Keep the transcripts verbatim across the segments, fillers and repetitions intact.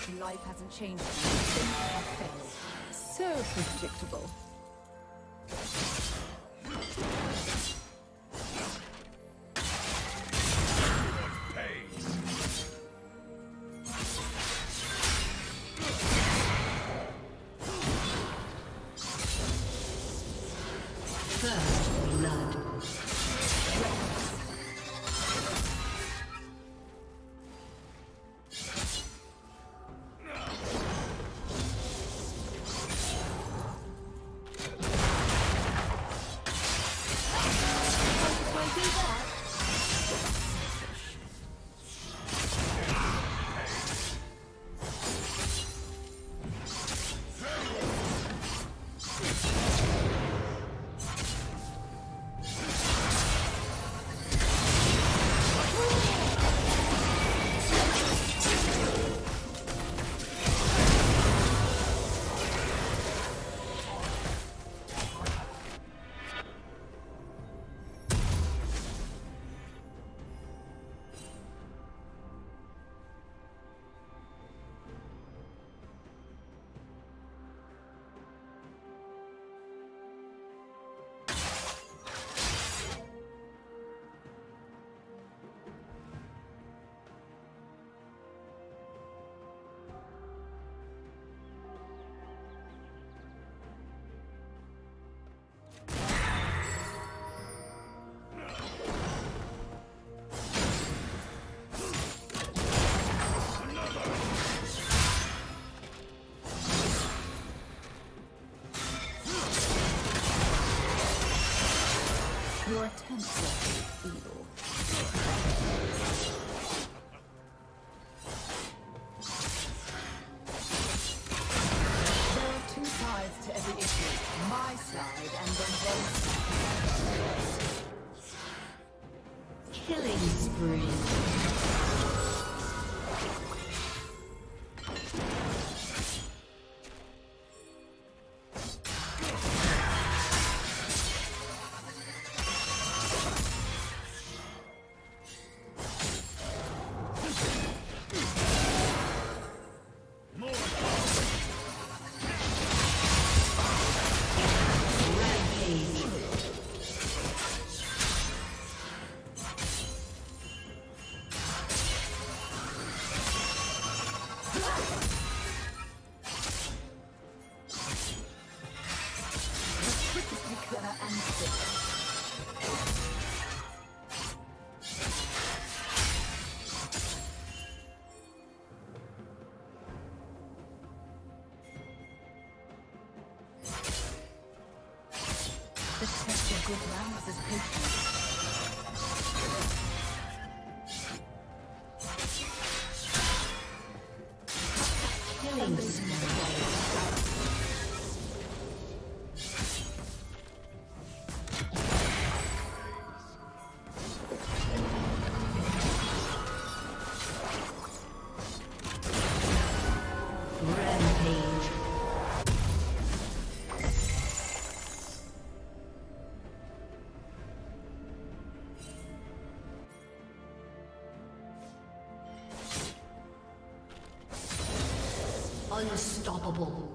Life hasn't changed. So predictable. Your attempts are evil. There are two sides to every issue. My side and then their side. Killing spree. The test of good manners is patience. Killing unstoppable.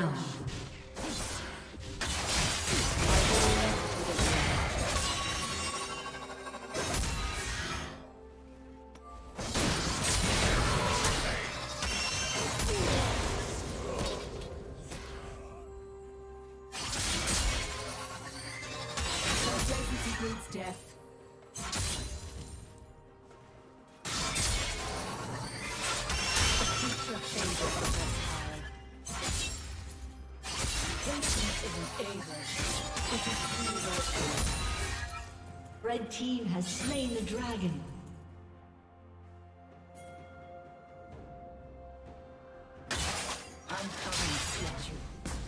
down. Death. The future favors the versatile. Patience isn't able, it is evil. Red team has slain the dragon. I'm coming to get you.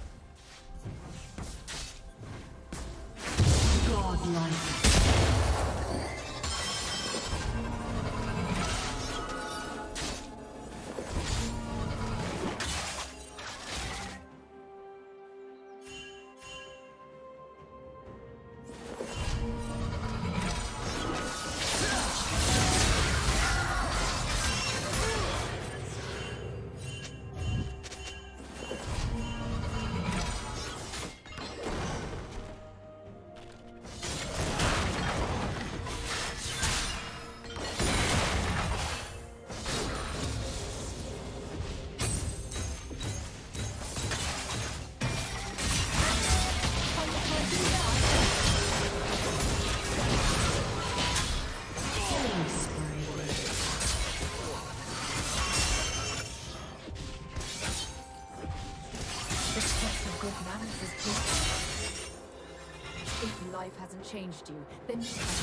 Godlike. If life hasn't changed you, then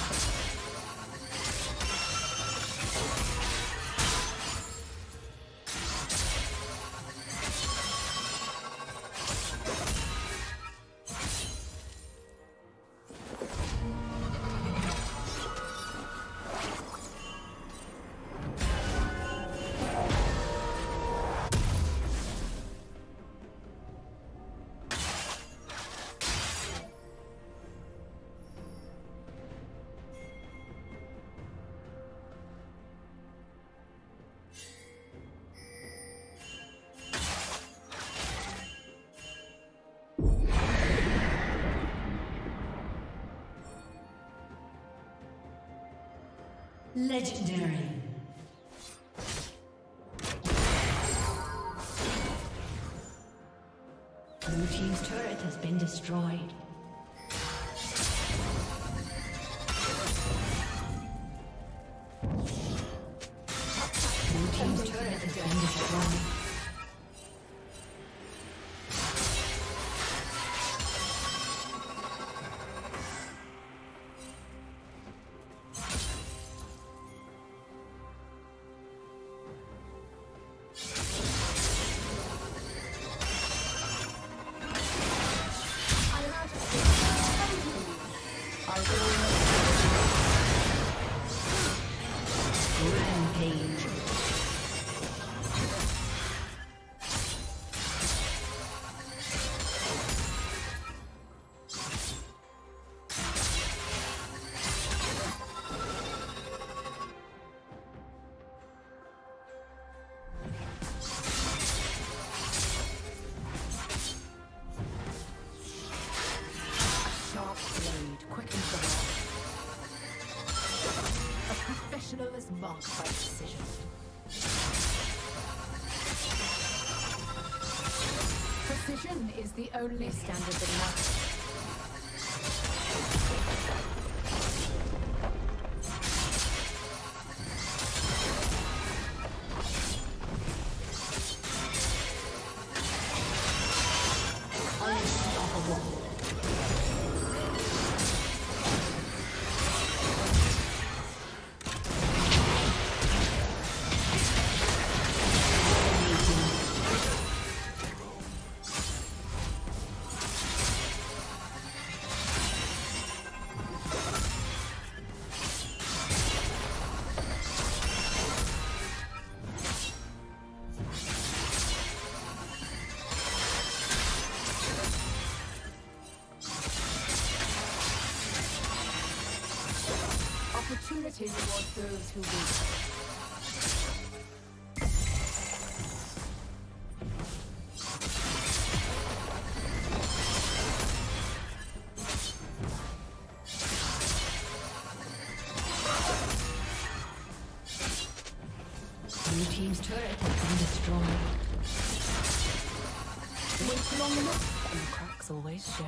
Legendary. Blue team's turret has been destroyed. Blue team's turret has been destroyed. is marked by precision. Precision is the only standard that matters. Opportunity rewards those who win. team's turret has been destroyed. Wait long enough, and the cracks always show.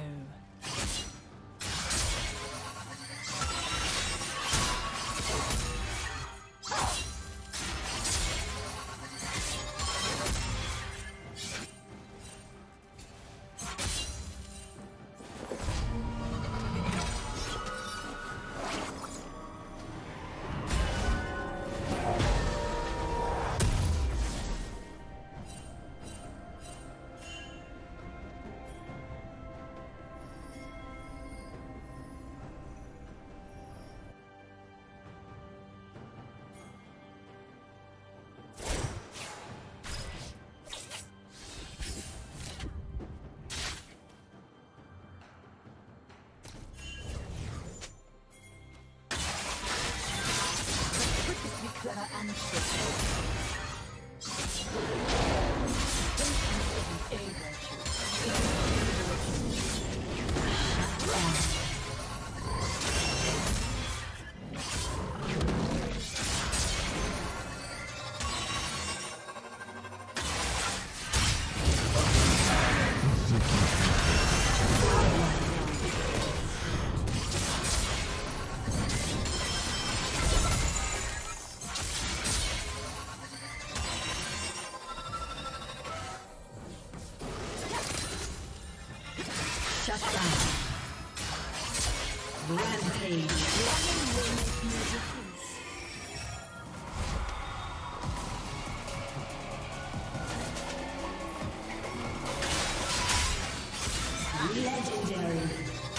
Shut down. Rampage. Legendary.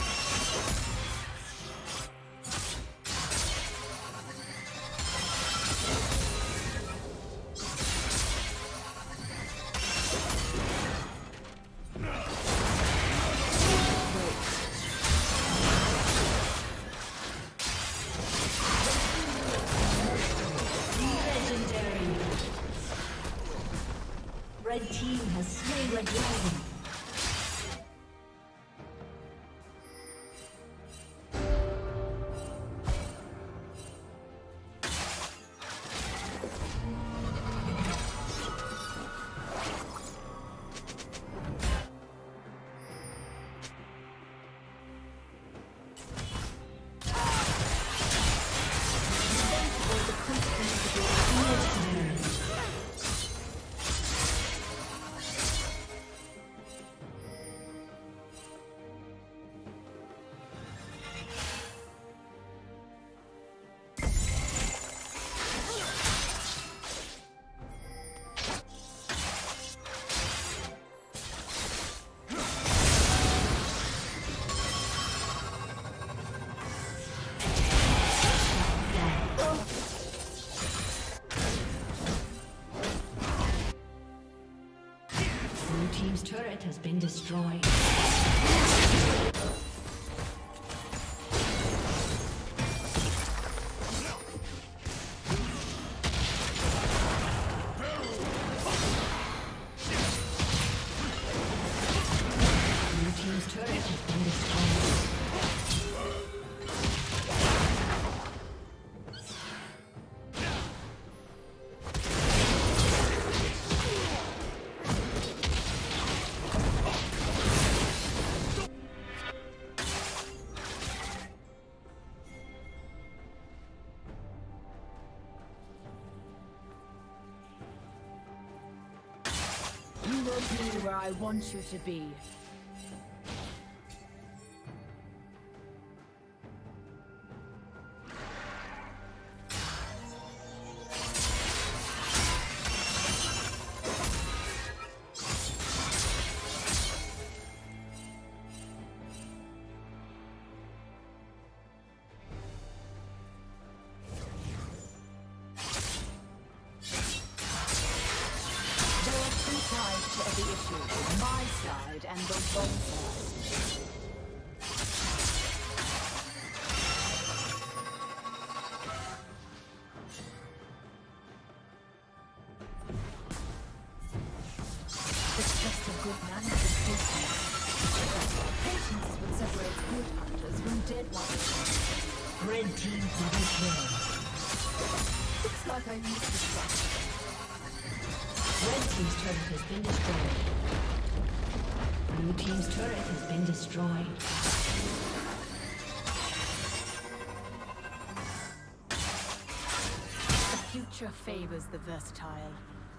Red team has slain Red Dragon. Team's turret has been destroyed. Blue team's turret has been destroyed. You will be where I want you to be. To every issue, my side and the wrong side. It's just a good manners and business. Patience is what separates good hunters from dead ones. Red team double kill. Looks like I need to stop. Red team's turret has been destroyed. Blue team's turret has been destroyed. The future favors the versatile.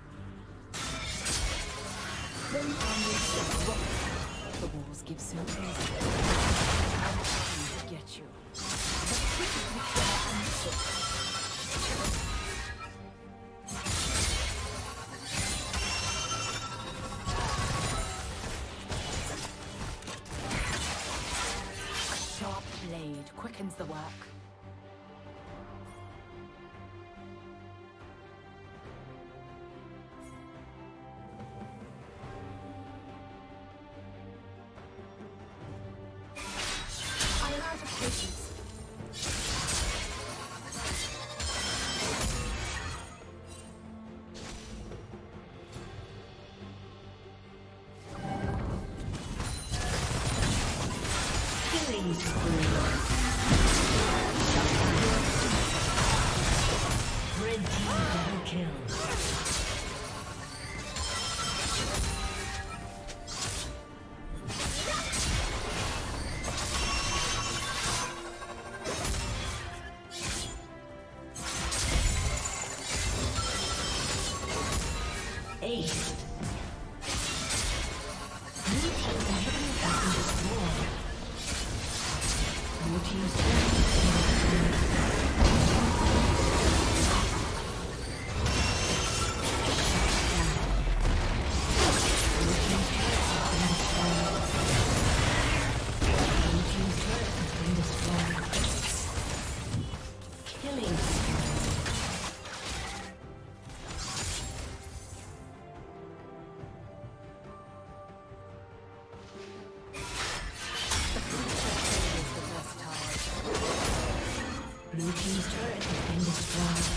The walls give so easy. I'm trying to get you. A sharp blade quickens the work. Blue team's turret has been destroyed.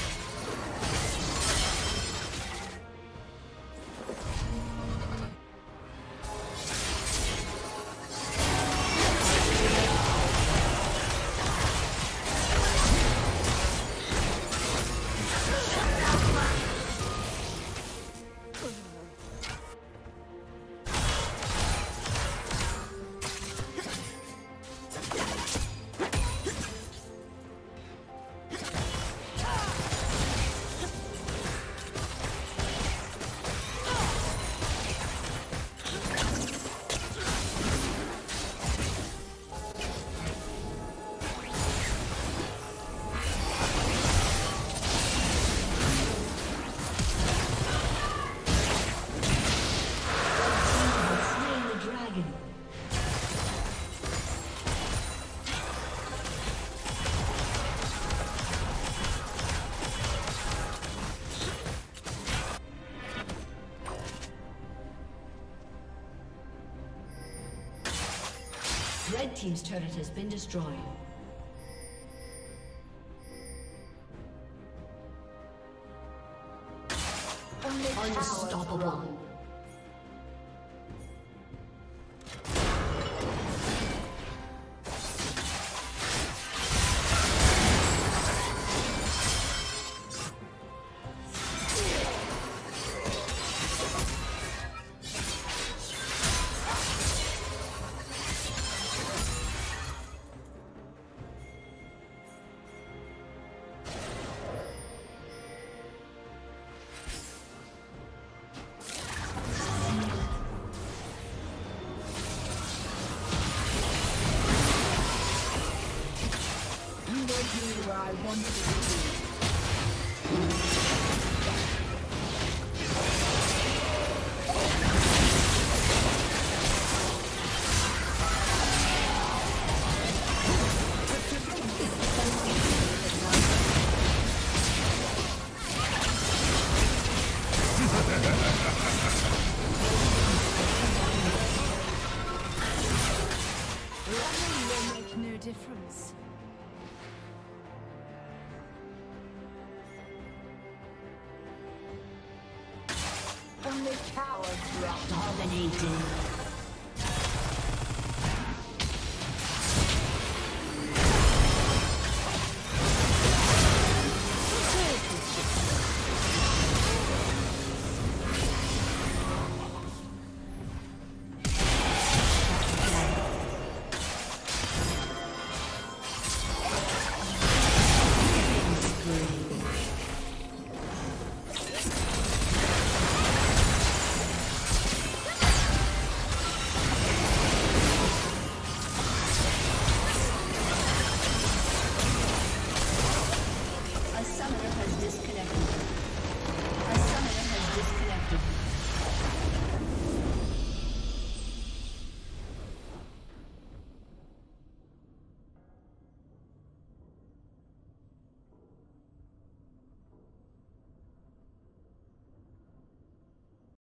Red team's turret has been destroyed. Unstoppable. Where I want to be. Running will make no difference. Only cowards drop. Dominating.